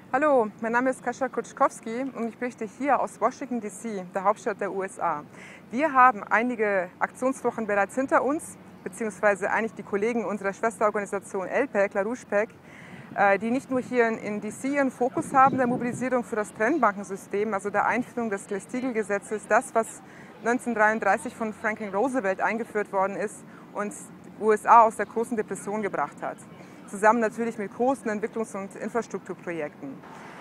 Hallo, mein Name ist Kasia Kutschkowski und ich berichte hier aus Washington DC, der Hauptstadt der USA. Wir haben einige Aktionswochen bereits hinter uns, beziehungsweise eigentlich die Kollegen unserer Schwesterorganisation LPAC, LaRouche PAC, die nicht nur hier in DC ihren Fokus haben der Mobilisierung für das Trennbankensystem, also der Einführung des Glass-Steagall-Gesetzes, das, was 1933 von Franklin Roosevelt eingeführt worden ist und die USA aus der großen Depression gebracht hat. Zusammen natürlich mit großen Entwicklungs- und Infrastrukturprojekten.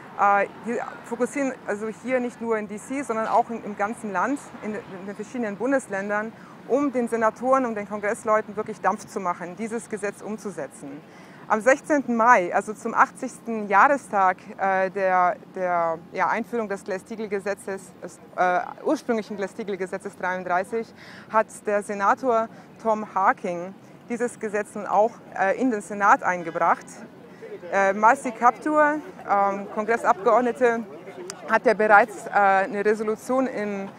Wir fokussieren also hier nicht nur in DC, sondern auch im ganzen Land, in den verschiedenen Bundesländern, um den Senatoren und den Kongressleuten wirklich Dampf zu machen, dieses Gesetz umzusetzen. Am 16. Mai, also zum 80. Jahrestag der Einführung des Glass-Steagall-Gesetzes, des ursprünglichen Glass-Steagall-Gesetzes 33, hat der Senator Tom Harking dieses Gesetz nun auch in den Senat eingebracht. Marcy Kaptur, Kongressabgeordnete, hat ja bereits eine Resolution im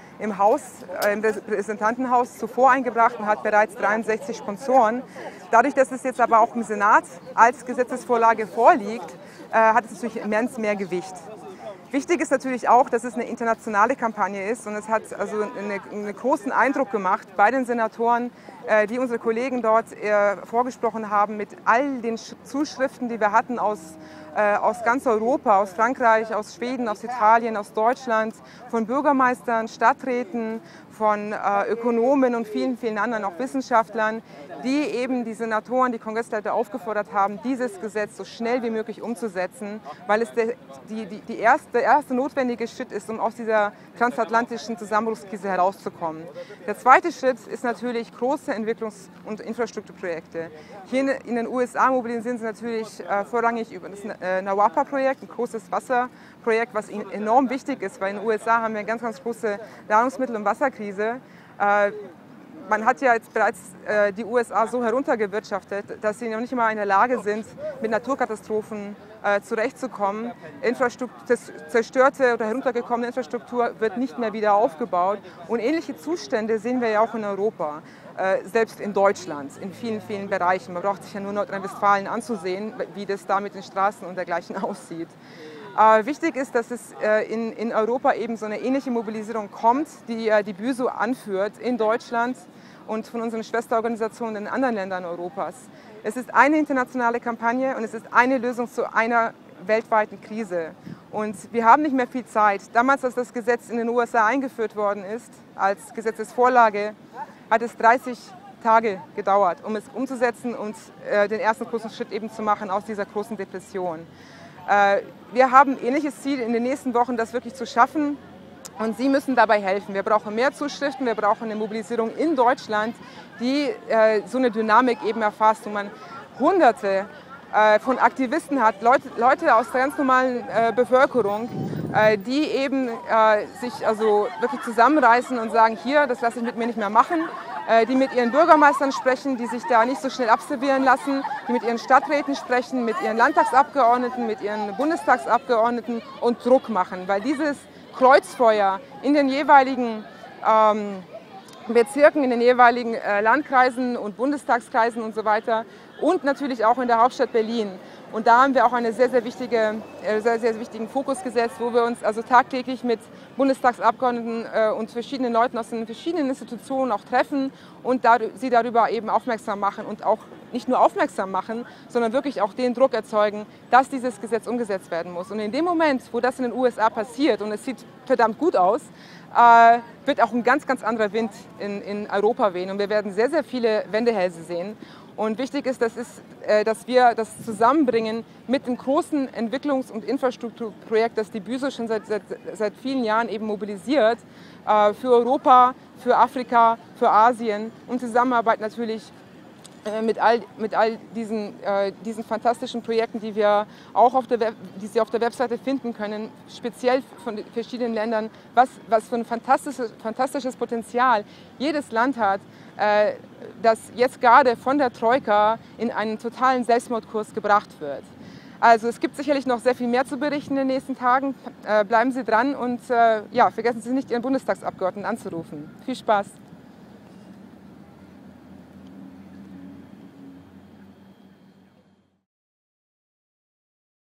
Repräsentantenhaus zuvor eingebracht und hat bereits 63 Sponsoren. Dadurch, dass es jetzt aber auch im Senat als Gesetzesvorlage vorliegt, hat es natürlich immens mehr Gewicht. Wichtig ist natürlich auch, dass es eine internationale Kampagne ist und es hat also einen großen Eindruck gemacht bei den Senatoren, die unsere Kollegen dort vorgesprochen haben, mit all den Zuschriften, die wir hatten aus ganz Europa, aus Frankreich, aus Schweden, aus Italien, aus Deutschland, von Bürgermeistern, Stadträten, von Ökonomen und vielen, vielen anderen, auch Wissenschaftlern, die eben die Senatoren, die Kongressleiter aufgefordert haben, dieses Gesetz so schnell wie möglich umzusetzen, weil es der erste notwendige Schritt ist, um aus dieser transatlantischen Zusammenbruchskrise herauszukommen. Der zweite Schritt ist natürlich große Entwicklungs- und Infrastrukturprojekte. Hier in den USA mobilisieren sie natürlich vorrangig über das NAWAPA-Projekt, ein großes Wasserprojekt, was enorm wichtig ist, weil in den USA haben wir eine ganz, ganz große Nahrungsmittel- und Wasserkrise. Man hat ja jetzt bereits die USA so heruntergewirtschaftet, dass sie noch nicht mal in der Lage sind, mit Naturkatastrophen zurechtzukommen. Zerstörte oder heruntergekommene Infrastruktur wird nicht mehr wieder aufgebaut. Und ähnliche Zustände sehen wir ja auch in Europa, selbst in Deutschland, in vielen, vielen Bereichen. Man braucht sich ja nur Nordrhein-Westfalen anzusehen, wie das da mit den Straßen und dergleichen aussieht. Wichtig ist, dass es in Europa eben so eine ähnliche Mobilisierung kommt, die die BÜSO anführt in Deutschland und von unseren Schwesterorganisationen in anderen Ländern Europas. Es ist eine internationale Kampagne und es ist eine Lösung zu einer weltweiten Krise. Und wir haben nicht mehr viel Zeit. Damals, als das Gesetz in den USA eingeführt worden ist, als Gesetzesvorlage, hat es 30 Tage gedauert, um es umzusetzen und den ersten großen Schritt eben zu machen aus dieser großen Depression. Wir haben ein ähnliches Ziel in den nächsten Wochen, das wirklich zu schaffen. Und Sie müssen dabei helfen. Wir brauchen mehr Zuschriften, wir brauchen eine Mobilisierung in Deutschland, die so eine Dynamik eben erfasst, wo man Hunderte von Aktivisten hat, Leute aus der ganz normalen Bevölkerung, die eben sich also wirklich zusammenreißen und sagen, hier, das lasse ich mit mir nicht mehr machen, die mit ihren Bürgermeistern sprechen, die sich da nicht so schnell abservieren lassen, die mit ihren Stadträten sprechen, mit ihren Landtagsabgeordneten, mit ihren Bundestagsabgeordneten und Druck machen, weil dieses Kreuzfeuer in den jeweiligen Bezirken, in den jeweiligen Landkreisen und Bundestagskreisen und so weiter und natürlich auch in der Hauptstadt Berlin. Und da haben wir auch einen sehr, sehr wichtigen Fokus gesetzt, wo wir uns also tagtäglich mit Bundestagsabgeordneten und verschiedenen Leuten aus den verschiedenen Institutionen auch treffen und sie darüber eben aufmerksam machen und auch nicht nur aufmerksam machen, sondern wirklich auch den Druck erzeugen, dass dieses Gesetz umgesetzt werden muss. Und in dem Moment, wo das in den USA passiert, und es sieht verdammt gut aus, wird auch ein ganz, ganz anderer Wind in Europa wehen. Und wir werden sehr, sehr viele Wendehälse sehen. Und wichtig ist, dass wir das zusammenbringen mit dem großen Entwicklungs- und Infrastrukturprojekt, das die BÜSO schon seit vielen Jahren eben mobilisiert, für Europa, für Afrika, für Asien und Zusammenarbeit natürlich mit all diesen fantastischen Projekten, die wir auch die Sie auf der Webseite finden können, speziell von den verschiedenen Ländern, was für ein fantastisches Potenzial jedes Land hat, das jetzt gerade von der Troika in einen totalen Selbstmordkurs gebracht wird. Also es gibt sicherlich noch sehr viel mehr zu berichten in den nächsten Tagen. Bleiben Sie dran und ja, vergessen Sie nicht, Ihren Bundestagsabgeordneten anzurufen. Viel Spaß!